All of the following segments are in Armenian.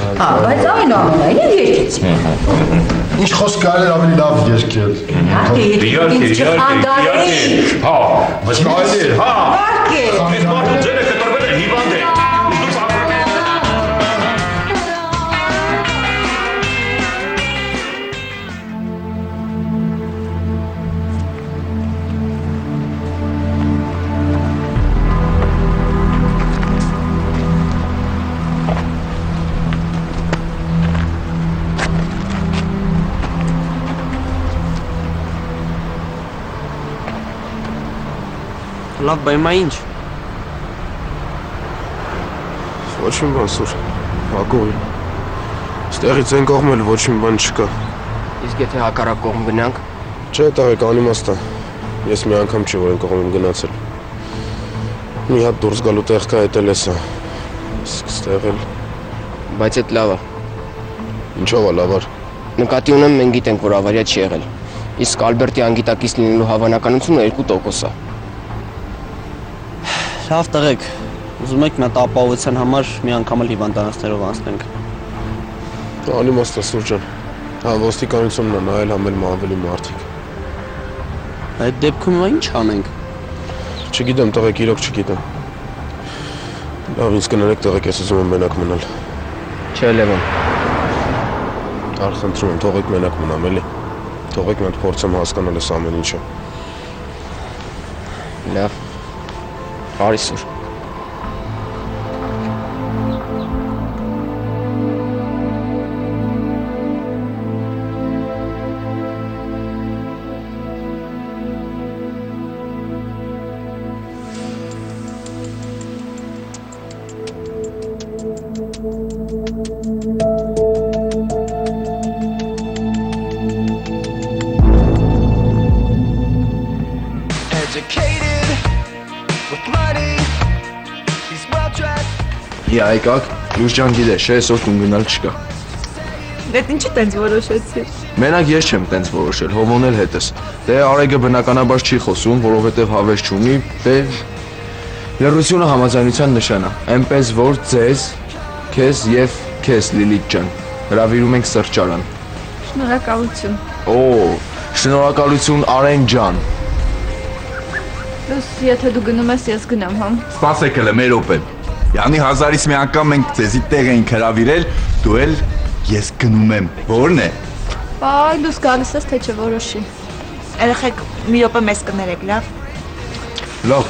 Բայց այն ամենայն երկեցի։ Ինչ խոսք կարել ավելի լավ երկել։ Իհարկե, հա, վստահել, հա։ Իսկ մարդը ձերը կտրվել է հիվանդ է։ Լավ, բա հիմա ինչ։ Ոչինչ բան սուր, հագող եմ։ Ստեղից են կողմել ոչինչ բան չկա։ Իսկ եթե հակառակ կողմ գնանք։ Չէ, տաղեկ անիմաստ է։ Ես մի անգամ չի, որ են կողմ եմ գնացել։ Մի հատ դուրս գալու տեղ կա, էդ էլ է սա։ Իսկ ստեղ էլ։ Բայց էդ լավ է։ Ինչով է լավ է։ Նկատի ունեմ, մենք գիտենք, որ ավարիա չի եղել։ Իսկ Ալբերտի անգիտակից լինելու հավանականությունը 2% է։ Լավ տղեկ, ուզում եք մենք ապահովության համար մի անգամ էլ հիվանդանոցներով անցնենք։ Անիմաստ է սուր ջան։ Հա, ոստիկանությունն է նայել համել ավելի մարդիկ։ Այդ դեպքում ինչ անենք։ Չգիտեմ, տղեկ, իրոք չգիտեմ։ Լավ, ինձ կներեք տղեկ, ես ուզում եմ մենակ մնալ։ Չէ, Լևոն։ Խնդրում եմ, թողեք մենակ մնամ, էլի։ Թողեք մենք փորձեմ հասկանալ այս ամեն ինչը։ Լավ։ Արի սուր։ Եկակ, լույս ջան գիտես, այսօր տուն գնալ չկա։ Դե ինչի տենց որոշեցիր։ Մենակ ես չեմ տենց որոշել, հովոն էլ հետս։ Դե Արեգը բնականաբար չի խոսում, որովհետև հավես չունի, դե լռությունը համաձայնության նշան է։ Այնպես որ ձեզ, քեզ եւ քեզ Լիլիթ ջան, հրավիրում ենք սրճարան։ Շնորհակալություն։ Օ, շնորհակալություն Արեն ջան։ Դուս եթե դու գնում ես, ես գնամ, հա։ Սպասեք հələ մեր օպեն։ Յանի հազարից մի անգամ մենք ձեզի տեղ էինք հրավիրել, դու էլ ես գնում եմ։ Որն է։ Բայ, դուս գալիս ես, թե չէ որոշի։ Երեխեք մի րոպե մեզ կներեք, լավ։ Լավ։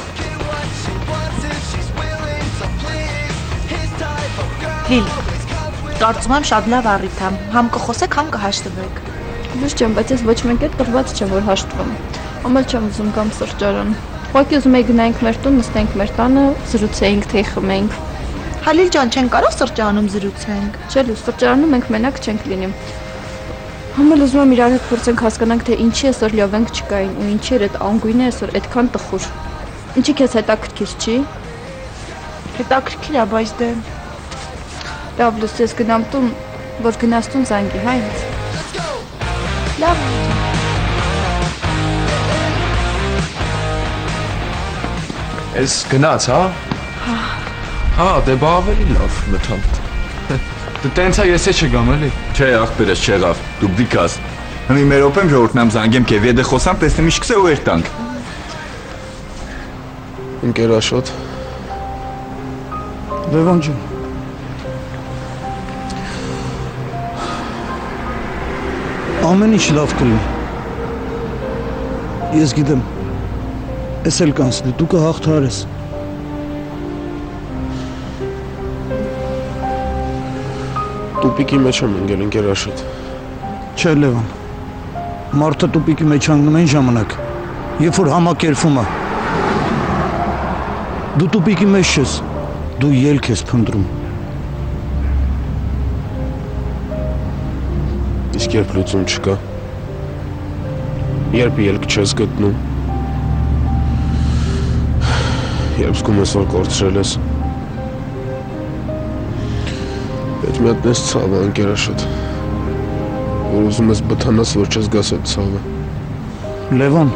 Լիլ, կարծում եմ շատ լավ առիթ է։ Համ կխոսեք, համ կհաշտվեք։ Լույս ջան, բայց ես ոչ մեկ էլ տրված չեմ, որ հաշտվեմ։ Ամել չեմ ուզում կամ սրճարան։ Ուղղակի ուզում եի գնայինք մեր տուն, նստենք մեր տանը, զրուցեինք, թե խմենք։ Հալիլ ջան, չեն կարող սրճարանում զրուցենք։ Չէ, լույս, սրճարանում մենք մենակ չենք լինի։ Ամել ուզում եմ իրար հետ փորձենք հասկանանք, թե ինչի այսօր լյովենք չկային ու ինչի էր այդ անգույնը այսօր այդքան տխուր։ Ինչի քեզ հետաքրքիր չի։ Հետաքրքիր է, բայց դե։ Լավ, լույս, ես գնամ տուն, որ գնաս տուն զանգի, հա ինձ։ Լավ։ Ես գնաց, հա։ Հա, դե բա ավելի լավ մտամ։ Դե տենց է ես չգամ էլի։ Չէ, ախպերս չեղավ, դու բդիկաս։ Հմի մեր օպեմ ժողովրդն ամ զանգեմ քեվ եդե խոսամ, տեսնեմ ինչ կսե ու երտանք։ Ընկերաշոտ։ Լևոն ջան։ Ամեն ինչ լավ կլինի։ Ես գիտեմ, ես էլ կանցնի, դու կհաղթարես։ Տուպիկի մեջ եմ ընկել, ընկերաշոտ։ Չէ, Լևոն, մարդը տուպիկի մեջ հանգնում այն ժամանակ, երբ որ համակերպվում է։ Դու տուպիկի մեջ ես, դու ելք ես փնտրում։ Իսկ երբ լուծում չկա, երբ ելք չես գտնում, երբ զգում ես, որ կորցրել ես, պետք մի հատ նես ցավը, ընկերաշոտ, որ ուզում ես բթանաս, որ չես գաս այդ ցավը։ Լևոն։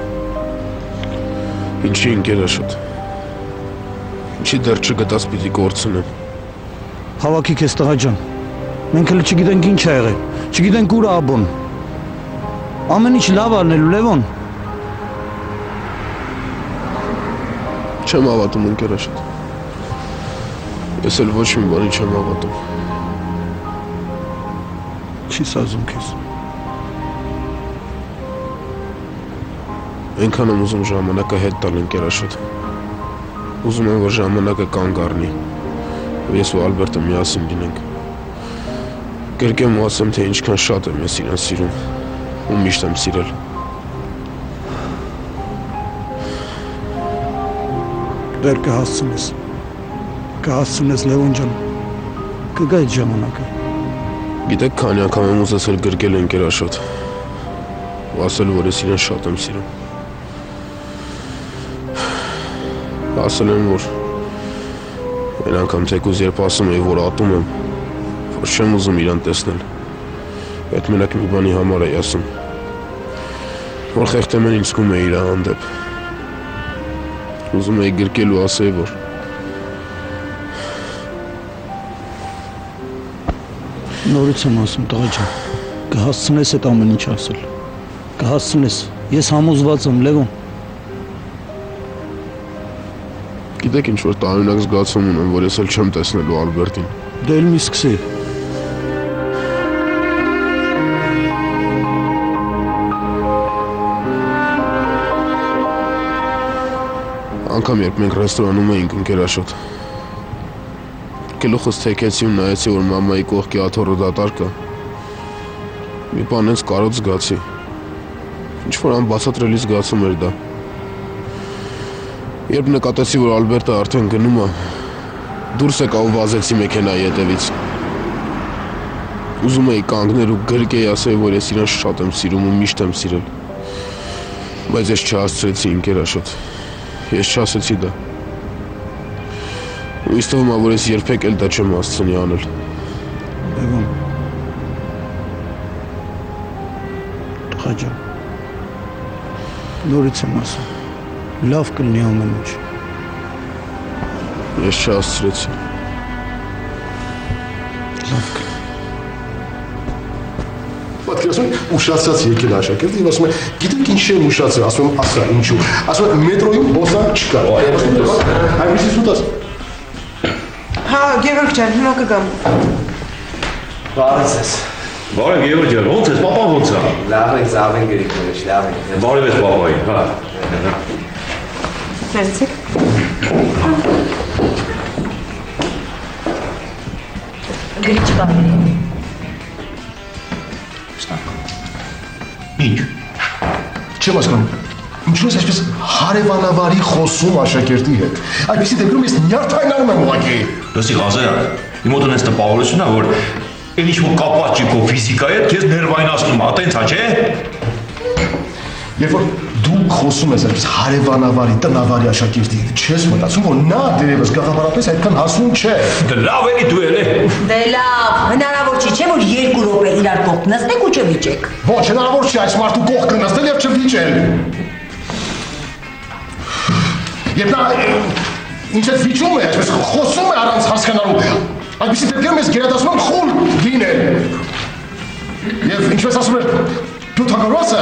Ինչի ընկերաշոտ, ինչի դեռ չգտաս պիտի կորցնեմ։ Հավաքի քեզ տղա ջան, Մենք հենց չգիտենք ինչ ա եղել, չգիտենք ուր ա Աբոն։ Ամեն ինչ լավ արնելու Լևոն։ Չեմ հավատում ընկերաշատ։ Ես էլ ոչ մի բանի չեմ հավատում։ Չի սազում քեզ։ Այնքան եմ ուզում ժամանակը հետ տալ ընկերաշատ։ Ուզում եմ, որ ժամանակը կանգ առնի, ու ես ու Ալբերտը միասին լինենք։ Կրկեմ ու ասեմ, թե ինչքան շատ եմ ես իրան սիրում, ու միշտ եմ սիրել։ Դեռ կհասցնես Լևոն ջան, կգա այդ ժամանակը։ Գիտեք, քանի անգամ եմ ուզեցել գրկել ընկերաշատ, ու ասել, որ ես իրան շատ եմ սիրում։ Ասել եմ, որ այն անգամ թեկուզ երբ ասում էի, որ ատում եմ, որ չեմ ուզում իրան տեսնել, այդ մենակ մի բանի համար էի ասում, որ խեղդեմ են ինձ զգում էի իր հանդեպ, ուզում էի գրկել ու ասեի, որ նորից եմ ասում, տղա ջան, կհասցնես այդ ամեն ինչ ասել, կհասցնես, ես համոզված եմ, Լևոն։ Գիտեք ինչ-որ տարօրինակ զգացում ունեմ, որ ես էլ չեմ տեսնելու Ալբերտին։ Դե էլ մի սկսի։ Անգամ երբ մենք ռեստորանում էինք ընկերաշատ, գլուխս թեքեցի ու նայեցի, որ մամայի կողքի աթոռը դատարկ է։ Մի բան հենց կարոտ զգացի։ Ինչ-որ անբացատրելի զգացում էր դա։ Երբ նկատեցի, որ Ալբերտը արդեն գնում է, դուրս եկա ու վազեցի մեքենայի հետևից։ Ուզում էի կանգնել ու գրկեի ասեի, որ ես իրան շատ եմ սիրում ու միշտ եմ սիրել։ Բայց ես չհասցրեցի ընկերաշատ։ Ես չասեցի դա։ Ու ինձ թվում է, որ ես երբեք էլ դա չեմ հասցնի անել։ Լևոն։ Տղա ջան։ Նորից եմ ասում։ Լավ կլինի ամեն ինչ։ Ես չհասցրեցի։ Լավ կլինի։ Պատկերացնում եք, ուշացած եկել աշակերտը եւ ասում է, գիտեք ինչ եմ ուշացել, ասում եմ, ասա, ինչու։ Ասում է, մետրոյում բոսան չկա։ Այնպես ուտած։ Հա, Գևորգ ջան, հիմա կգամ։ Բարև ես։ Բարև Գևորգ ջան, ո՞նց ես, պապան ո՞նց է։ Լավ է, Զավեն Գրիգորիչ, լավ է։ Բարև ես պապային, հա։ Ներեցեք։ Գրիչկա։ Ինչ։ Չեմ հասկանում։ Ինչու ես այսպես հարևանավարի խոսում աշակերտի հետ։ Այդպեսի դեպքում ես նյարդայնանում եմ ուղղակի։ Լսի Ղազարյան, իմ մոտ ունես տպավորություն է, որ այն ինչ-որ կապված չի քո ֆիզիկայի հետ, քեզ ներվայնացնում է, տենց է, չէ՞։ Երբ որ դու խոսում ես այսպես հարևանավարի, տնավարի աշակերտի հետ, չես մտածում, որ նա դերևս գաղափարապես այդքան հասուն չէ։ Դե լավ էլի դու էլ է։ Դե լավ, հնարավոր չի, չէ՞ որ 2 րոպե իրար կողք նստեք ու չվիճեք։ Ոչ, հնարավոր չի այս մարդու կողքը նստել եւ չվիճել։ Երբ նա ինչ է վիճում է, այսպես խոսում է առանց հասկանալու, այդպիսի դեպքերում ես գերադասում եմ խուլ լինել։ Եվ ինչպես ասում էր Պյութագորասը,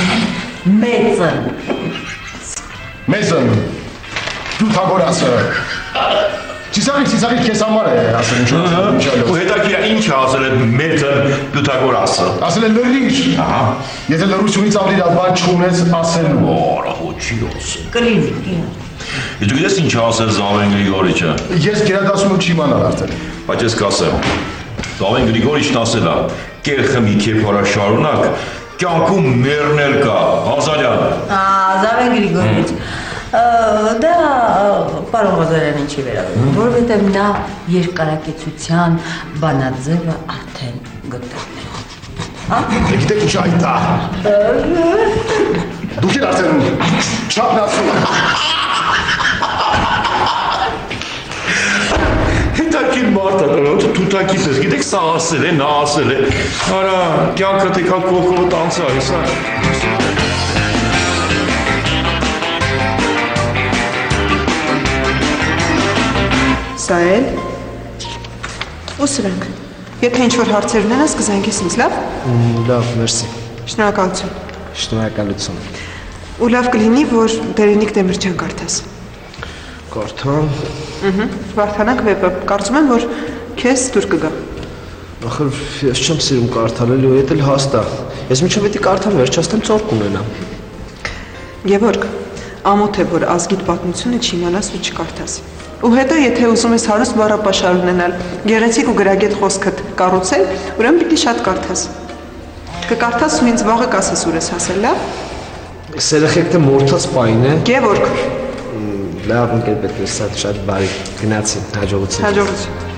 Մեծն, Պյութագորասը, Ծիծաղի քեզ համար է ասել ինչու։ Ու հետաքրքիր է ինչ է ասել այդ Մեծն Պյութագորասը։ Ասել է լրիչ։ Ահա։ Եթե լրությունից ավելի լավ բան չունես ասելու։ Արա, ոչի ասել։ Կլինի։ Դու գիտես ինչ է ասել Զավեն Գրիգորիչը։ Ես գերադասում եմ չիմանալ արդեն։ Բայց ես կասեմ, Զավեն Գրիգորիչն ասել է, կեր խմի քեփորա շարունակ, կյանքում մեռնել կա, Ղազարյան։ Զավեն Գրիգորիչ, դա պարոն Ղազարյան ինչի վերաբերում, որովհետև նա երկարակեցության բանաձևը արդեն գտել է։ Գիտեք ինչ այդ է։ Դուք եք արդեն չափնացում։ Հետաքրքիր մարդ է, ոնց թութակի պես, գիտեք սա ասել է, նա ասել է։ Արա, կյանքը թեկա կողքովդ անցա, հեսա։ Սա էլ։ Ու սրանք։ Եթե ինչ-որ հարցեր ունենաս, կզանգես ինձ, լավ։ Լավ, մերսի։ Շնորհակալություն։ Շնորհակալություն։ Ու լավ կլինի, որ Բերենիկ Դեմիրճյան կարդաս։ Կարդամ։ Վարդանակ վեպը, կարծում եմ, որ քեզ դուր կգա։ Ախր ես չեմ սիրում կարդալել ու դա էլ հաստ է։ Ես միջով էդի կարդամ, վերջացնեմ ծոր կունենամ։ Գևորգ, ամոթ է, որ ազգիդ պատմությունը չիմանաս ու չկարդաս։ Ու հետո, եթե ուզում ես հարուստ բառապաշար ունենալ, գեղեցիկ ու գրագետ խոսքդ կառուցել, ուրեմն պիտի շատ կարդաս։ Կկարդաս ու ինձ վաղը կասես ուր ես հասել, լավ։ Սերեխեքտը մորթած պայն է։ Գևորգ։ Լավ ընկեր պետք է շատ բարի գնացին, հաջողություն։ Հաջողություն։